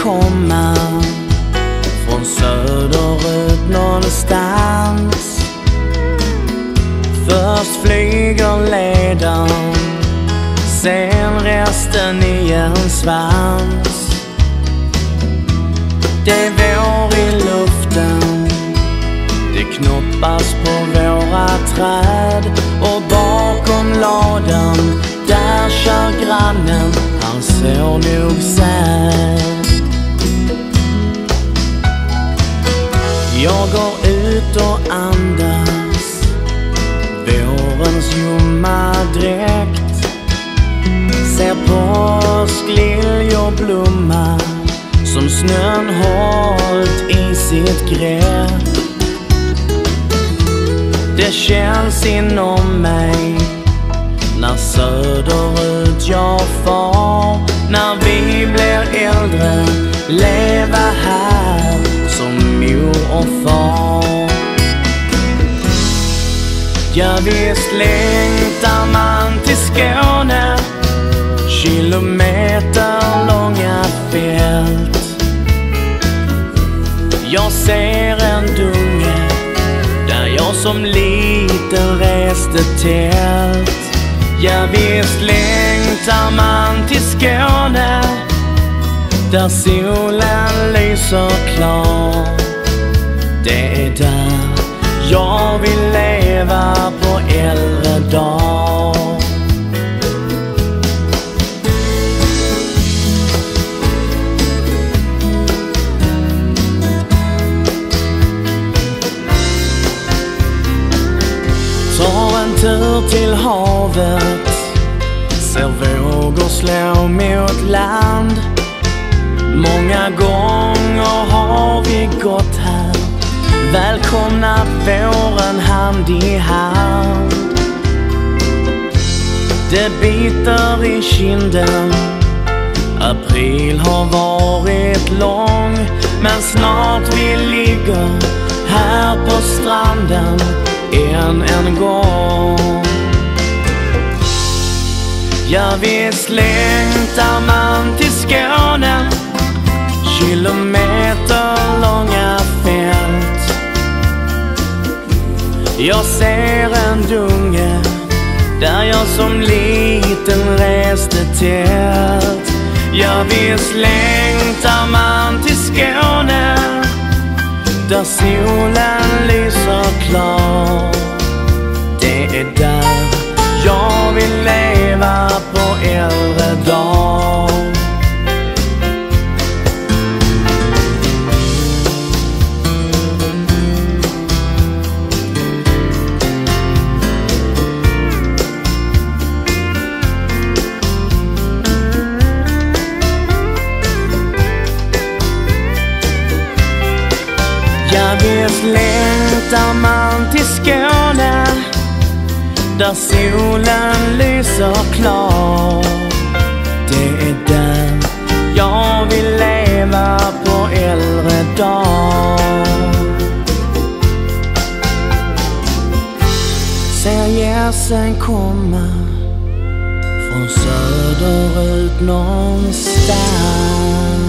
komma från söderut någonstans. Först flyger ledaren, sen resten i en svans. Det är vår i luften, det knoppas på våra träd. Och bakom ladan, där kör grannen, han ser nog säd. Jag går ut och andas vårens ljumma dräkt. Ser påskliljor blomma som snön hållt i sitt grepp. Det känns inom mig när söderut jag far. När vi blir äldre, leva här som mor och far. Ja, visst längtar man till Skåne, kilometer långa fält. Jag ser en dunge där jag som liten reste tält. Ja, visst längtar man till Skåne, där solen lyser klar. Det är där jag vill leva på äldre dag. Ta en tur till havet, ser vågor slå mot land. Många gånger har vi gått här, välkomna våren hand i hand. Det biter i kinden, april har varit lång. Men snart vi ligger här på stranden än en gång. Ja, visst längtar man till Skåne, kilometer långa fält. Jag ser en dunge där jag som liten reste tält. Ja, visst längtar man till Skåne, där solen lyser klar. Det är där jag vill leva på äldre dag. Ja, visst längtar man till Skåne, där solen lyser klar. Det är där jag vill leva på äldre dag. Ser gässen komma från söderut någonstans.